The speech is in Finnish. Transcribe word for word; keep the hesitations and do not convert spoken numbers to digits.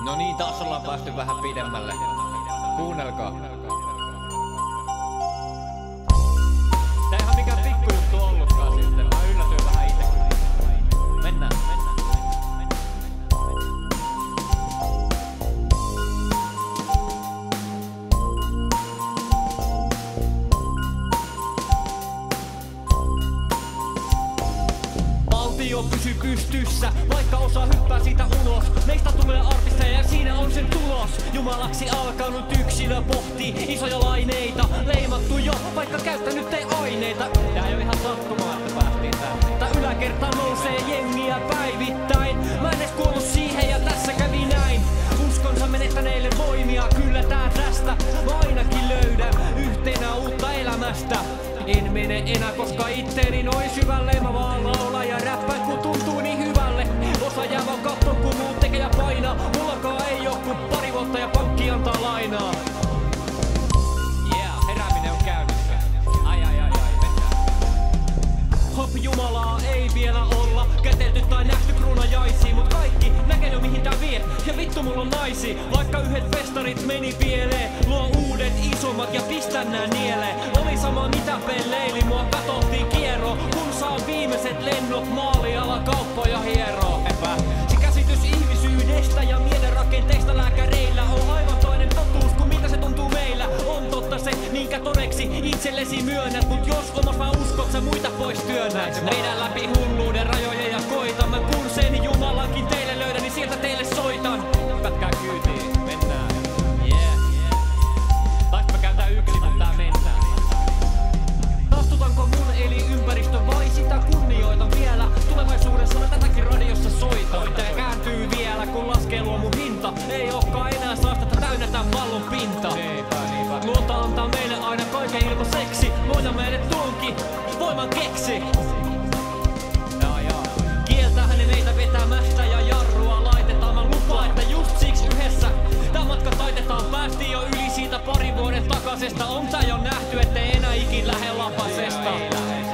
No niin, taas ollaan päästy vähän pidemmälle. Kuunnelkaa. Tää eihän mikään pikkujuttu ollutkaan sitten. Mä yllätyin vähän itekin. Mennään, mennään. Valtio pysy pystyssä, vaikka osa hyppää siitä ulos. Meistä tulee artisteja ja siinä on sen tulos. Jumalaksi alkanut yksilö pohtii isoja laineita. Leimattu jo, vaikka käyttänyt ei aineita. Tää ei oo ihan sattumaa, että päästiin tänne. Tää yläkerta nousee jengiä päivittäin. Mä en edes kuollut siihen ja tässä kävi näin. Uskonsa menettäneille voimia, kyllä tää tästä. Mä ainakin löydän yhtenä uutta elämästä. En mene enää, koska itteeni noin syvälle. Mä vaan laulaa ja räppään, kun tuntuu niin hyvälle. Osa jää vaan kattoo, kun muut tekee ja painaa. Mullakaan ei oo kun pari vuotta ja pankki antaa lainaa. Yeah, herääminen on käynnissä. Ai ai ai ai, mennään. Hop, Jumalaa ei vielä olla kätelty tai nähty kruunajaisia, mut kaikki näkee jo mihin tää vie. Ja vittu mulla on naisi, vaikka yhdet festarit meni pieleen. Luo uudet isommat ja pistä nää nieleen. Oli sama mitä pelleili, mua katottiin kierro. Kun saan viimeiset lennot maaliala kauppoja hieroo. Epä. Se käsitys ihmisyydestä ja mielenrakenteista lääkäreillä on aivan toinen totuus kuin mitä se tuntuu meillä. On totta se, minkä todeksi itsellesi myönnät. Mut jos omas vaan uskot, sä muita pois työnnät. Meidän läpi hulluuden rajoja ja koitan. Mä kun sen Jumalankin teille löydän, niin sieltä teille soitan. Hypätkää kyytiin, mennään. Yeah. Taispa käytää yksin, mutta tää mennään. Tastutanko mun elinympäristö vai sitä kunnioitan vielä? Tulevaisuudessa mä tätäkin radiossa soitan. Tää kääntyy vielä kun laskee luomun hinta. Ei ookaan enää saastetta täynnä tän pallon pinta. Luonta antaa meille aina kaiken ilmaiseksi. Luoja meille tuonkin voiman keksi. Kieltää hänen meitä vetämästä ja jarrua laitetaan. Mä lupaan, että just siksi yhdessä tää matka taitetaan. Päästiin jo yli siitä pari vuoden takaisesta. On tää jo nähty, ettei enää ikin lähe lapasesta.